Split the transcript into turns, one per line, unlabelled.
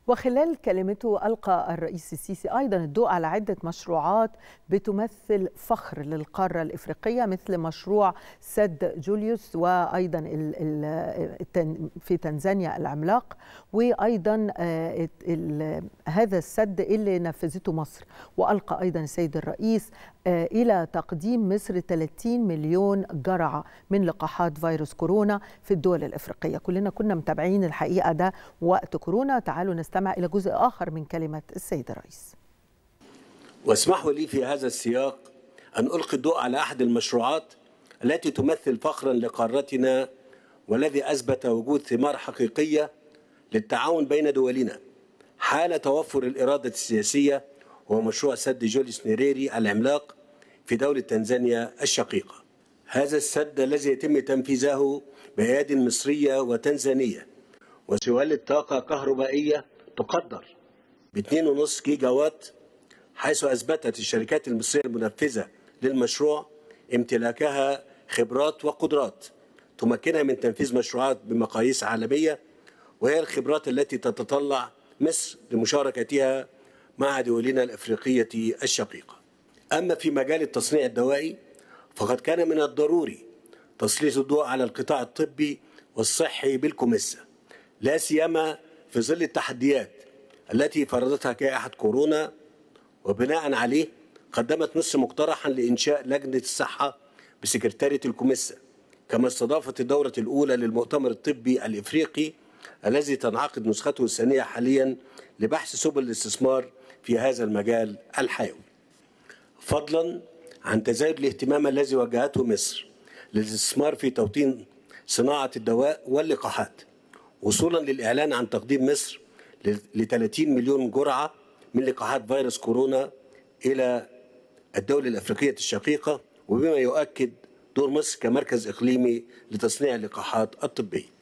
وخلال كلمته ألقى الرئيس السيسي أيضا الضوء على عدة مشروعات بتمثل فخر للقارة الإفريقية، مثل مشروع سد جوليوس، وأيضا في تنزانيا العملاق، وأيضا هذا السد اللي نفذته مصر. وألقى أيضا السيد الرئيس إلى تقديم مصر 30 مليون جرعة من لقاحات فيروس كورونا في الدول الإفريقية. كلنا كنا متابعين الحقيقة ده وقت كورونا. تعالوا نستمع إلى جزء آخر من كلمة السيد الرئيس.
واسمحوا لي في هذا السياق أن ألقي الضوء على أحد المشروعات التي تمثل فخرا لقارتنا، والذي أثبت وجود ثمار حقيقية للتعاون بين دولنا حال توفر الإرادة السياسية، هو مشروع سد جوليوس نيريري العملاق في دولة تنزانيا الشقيقة. هذا السد الذي يتم تنفيذه بأيادي مصرية وتنزانية وسيولد طاقة كهربائية تقدر ب 2.5 جيجا وات، حيث أثبتت الشركات المصرية المنفذة للمشروع امتلاكها خبرات وقدرات تمكنها من تنفيذ مشروعات بمقاييس عالمية، وهي الخبرات التي تتطلع مصر لمشاركتها مع دولنا الأفريقية الشقيقة. أما في مجال التصنيع الدوائي فقد كان من الضروري تسليط الضوء على القطاع الطبي والصحي بالكوميسا، لا سيما في ظل التحديات التي فرضتها جائحة كورونا. وبناء عليه قدمت مصر مقترحا لإنشاء لجنة الصحة بسكرتارية الكوميسا، كما استضافت الدورة الأولى للمؤتمر الطبي الإفريقي الذي تنعقد نسخته الثانية حاليا لبحث سبل الاستثمار في هذا المجال الحيوي، فضلا عن تزايد الاهتمام الذي وجهته مصر للاستثمار في توطين صناعة الدواء واللقاحات، وصولا للإعلان عن تقديم مصر ل 30 مليون جرعة من لقاحات فيروس كورونا إلى الدولة الأفريقية الشقيقة، وبما يؤكد دور مصر كمركز إقليمي لتصنيع اللقاحات الطبية.